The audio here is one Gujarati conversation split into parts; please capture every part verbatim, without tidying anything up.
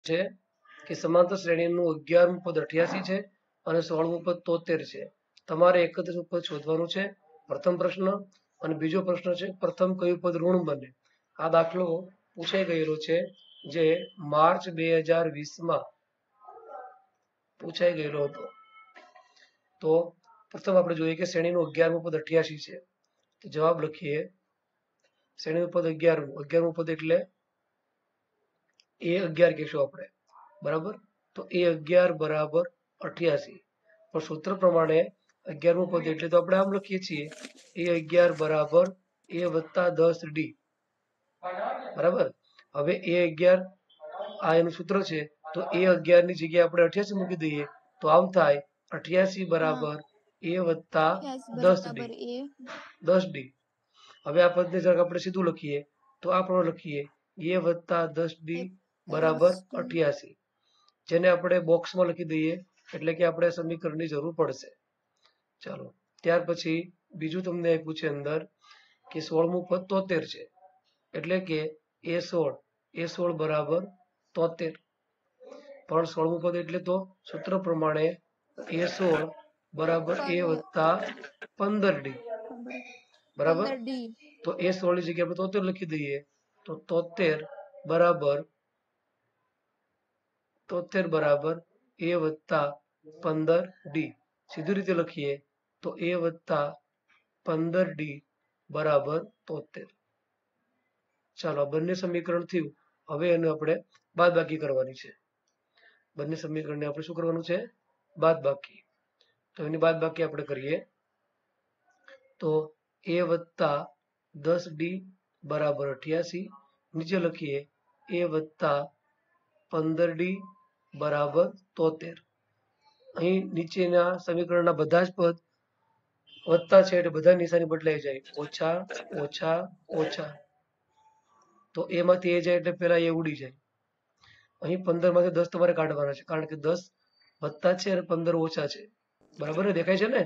છે કે સમાંતર શ્રેણીનું અગિયારમું પદ અઠ્યાસી છે અને સોળમું પદ તોતેર છે. તમારે એકત્રીસમું પદ શોધવાનું છે પ્રથમ પ્રશ્ન. અને બીજો પ્રશ્ન છે પ્રથમ કયું પદ ઋણ બને. આ દાખલો પૂછાઈ ગયેલો છે જે માર્ચ બે હજાર વીસમાં પૂછાઈ ગયેલો હતો. તો પ્રથમ આપણે જોઈએ કે શ્રેણીનું અગિયારમું પદ અઠ્યાસી છે. તો જવાબ લખીએ. શ્રેણીનું પદ અગિયારમું અગિયારમું પદ એટલે એ અગિયાર કહેશું આપણે, બરાબર. તો એ અગિયાર બરાબર અઠ્યાસી. પણ સૂત્ર પ્રમાણે અગિયારમું પદ એટલે તો આપણે આમ લખીએ છીએ એ અગિયાર બરાબર એ વત્તા દસ ડી, બરાબર. હવે એ અગિયાર આ એનું સૂત્ર છે. તો એ અગિયાર ની જગ્યાએ આપણે અઠ્યાસી મૂકી દઈએ તો આમ થાય અઠ્યાસી બરાબર એ વત્તા દસ ડી દસ ડી. હવે આ પદને જરાક આપણે સીધું લખીએ તો આ પ્રમાણે લખીએ એ વત્તા દસ ડી બરાબર અઠ્યાસી, જેને આપણે બોક્સમાં લખી દઈએ એટલે કે આપણે સમીકરણની જરૂર પડશે. ચાલો ત્યાર પછી બીજું તમને આપ્યું છે અંદર કે સોળમું પદ તોતેર છે એટલે કે એ સોળ એ સોળ બરાબર તોતેર. પણ સોળમું પદ એટલે તો સૂત્ર પ્રમાણે એ સોળ બરાબર એ વત્તા પંદર ડી, બરાબર. તો એ સોળ ની જગ્યાએ આપણે તોતેર લખી દઈએ તો તોતેર બરાબર તોતેર બરાબર એ વત્તા પંદર ડી. સીધી રીતે લખીએ તો એ વત્તા પંદર ડી બરાબર તોતેર. ચાલો બંને સમીકરણ થયું. હવે એને આપણે બાદબાકી કરવાની છે. બંને સમીકરણને આપણે શું કરવાનું છે? બાદબાકી. તો એની બાદબાકી આપણે કરીએ તો એ વત્તા દસ ડી બરાબર અઠ્યાસી. નીચે લખીએ એ વત્તા પંદર ડી બરાબર તોતેર. અહીં નીચેના સમીકરણના બધા જ પદ વધતા છે એટલે બધા નિશાની બદલાઈ જાય, ઓછા ઓછા ઓછા. તો એમાંથી એ જાય એટલે પેલા એ ઉડી જાય. અહીં પંદર માંથી દસ તમારે કાઢવાના છે કારણ કે દસ વધતા છે અને પંદર ઓછા છે, બરાબર ને? દેખાય છે ને?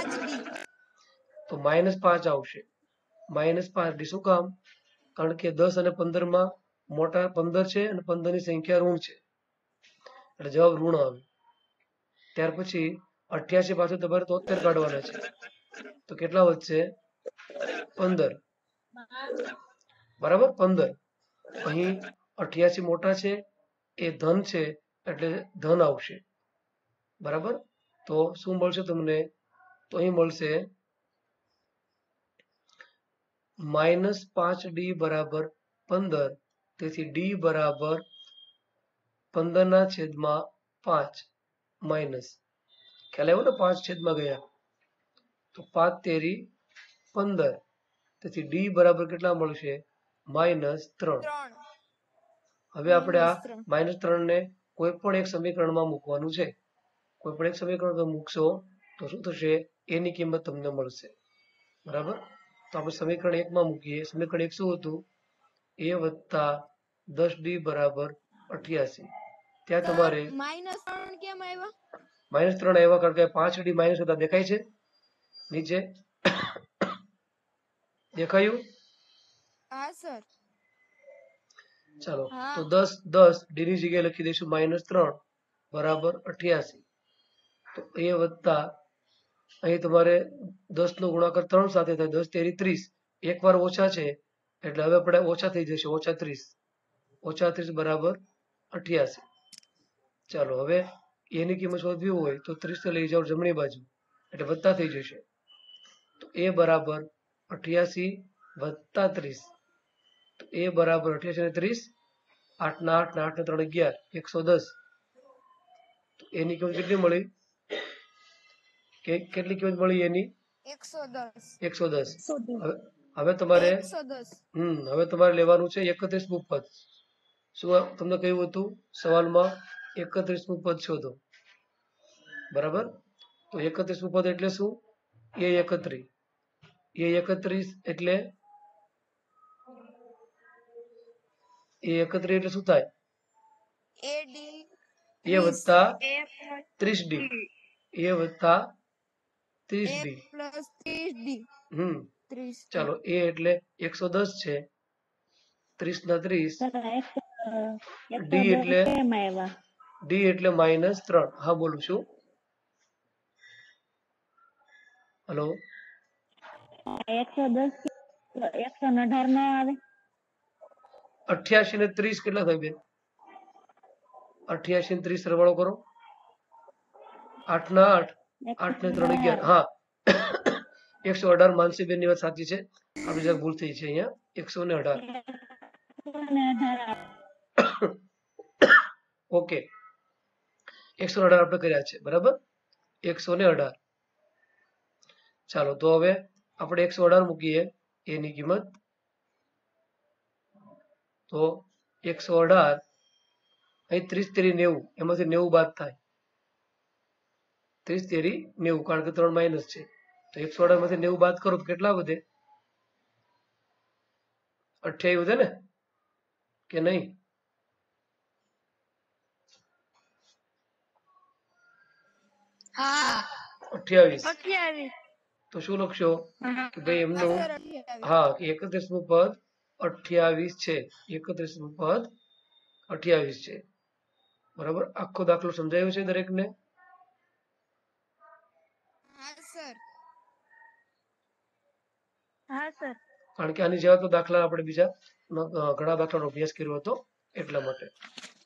તો માઇનસ પાંચ આવશે. માઇનસ પાંચ ડી શું કામ? કારણ કે દસ અને પંદર માં મોટા પંદર છે અને પંદર ની સંખ્યા ઋણ છે એટલે જવાબ ઋણ આવે. ત્યાર પછી અઠ્યાસી પાછું તમારે તોતેર કાઢવાના છે તો કેટલા વધશે? પંદર, બરાબર. પંદર. અહીં અઠ્યાસી મોટા છે એ ધન છે એટલે ધન આવશે, બરાબર. તો શું મળશે તમને? તો અહીં મળશે માઇનસ પાંચ ડી બરાબર પંદર. તેથી ડી બરાબર પંદર ના છેદમાં પાંચ માઇનસ. ખ્યાલ આવ્યો ને? પાંચ છેદમાં ગયા તો પાંચ તેરી પંદર. તેથી ડી બરાબર કેટલા મળશે? માઇનસ ત્રણ. હવે આપણે આ માઇનસ ત્રણ ને કોઈ પણ એક સમીકરણમાં મૂકવાનું છે. કોઈ પણ એક સમીકરણમાં મૂકશો તો શું થશે? એની કિંમત તમને મળશે, બરાબર. તો આપણે સમીકરણ એકમાં મૂકીએ. સમીકરણ એક શું હતું? એ વત્તા દસ ડી બરાબર અઠ્યાસી. ત્યાં તમારે માઇનસ ત્રણ કેમ આવ્યા? માઇનસ ત્રણ આવ્યા કારણ કે પાંચ ડી માઇનસ હતા. દેખાય છે નીચે? દેખાયું? હા સર. ચાલો તો દસ દસ ડી ની જગ્યાએ લખી દઈશું માઇનસ ત્રણ બરાબર અઠ્યાસી. તો એ વત્તા અહીં તમારે દસ નો ગુણાકાર ત્રણ સાથે થાય, દસ તેરી ત્રીસ. એક વાર ઓછા છે એટલે હવે આપણે ઓછા થઈ જશે, ઓછા ત્રીસ. ઓછા ત્રીસ બરાબર અઠ્યાસી. ચાલો હવે એની કિંમત શોધવી હોય તો ત્રીસ લઈ જાઓ જમણી બાજુ એટલે વત્તા થઈ જશે. તો એ બરાબર અઠ્યાસી વત્તા ત્રીસ. તો એ બરાબર અઠ્યાસી ને ત્રીસ, આઠ ના આઠ ને આઠ ને ત્રણ અગિયાર, એકસો દસ. તો એની કિંમત કેટલી મળી? કે કેટલી કિંમત મળી એની? એકસો દસ. એકસો દસ. હવે તમારે હમ હવે તમારે લેવાનું છે એકત્રીસમું પદ. શું તમને કહ્યું હતું સવાલમાં? એકત્રીસમું પદ શોધો, બરાબર. તો એકત્રીસમું પદ એટલે શું? એ એકત્રીસ. એ એકત્રીસ એટલે એ એકત્રીસ એટલે શું થાય? એ વત્તા ત્રીસ ડી. એ વત્તા ત્રીસ ડી પ્લસ ત્રીસ ડી. હમ ચાલો એ એટલે એકસો દસ છે. ત્રીસ ના ત્રીસ એકસો ડી દસ એટલે કેમ આવ્યા? ડી એટલે માઇનસ ત્રણ. હા બોલું છું. હલો, એકસો દસ એકસો અઢાર નો આવે? અઠ્યાસી ને ત્રીસ કેટલા થાય બેન? અઠ્યાસી ને ત્રીસ સરવાળો કરો. આઠ ના આઠ, આઠ ને ત્રણ અગિયાર. હા, એકસો અઢાર માનસીબેન ની વાત સાચી છે. આપણી જરાક ભૂલ થઈ છે અહીંયા. એકસો ને અઢાર. ઓકે, એકસો અઢાર આપણે કર્યા છે, બરાબર. એકસો ને અઢાર. ચાલો તો હવે આપણે એકસો અઢાર મૂકીએ એની કિંમત. તો એકસો અઢાર અહીં ત્રીસ તેરી નેવું, એમાંથી નેવું બાદ થાય. ત્રીસ તેરી નેવું, કારણ કે ત્રણ માઇનસ છે. તો એકસો અઢાર માંથી નેવું બાદ કરો તો કેટલા વધે? અઠ્યાવીસ વધે ને કે નહીં? હા અઠ્યાવીસ. અઠ્યાવીસ. તો શું લખશો કે ભાઈ હા એમનું? સર અઠ્યાવીસ. હા, એકત્રીસ નું પદ અઠ્યાવીસ છે. એકત્રીસ નું પદ અઠ્યાવીસ છે, બરાબર. આખો દાખલો સમજાયો છે દરેકને? હા સર. હા સર. કારણ કે આની જેવા તો દાખલા આપણે બીજા અ, ઘણા દાખલાનો અભ્યાસ કર્યો હતો એટલા માટે.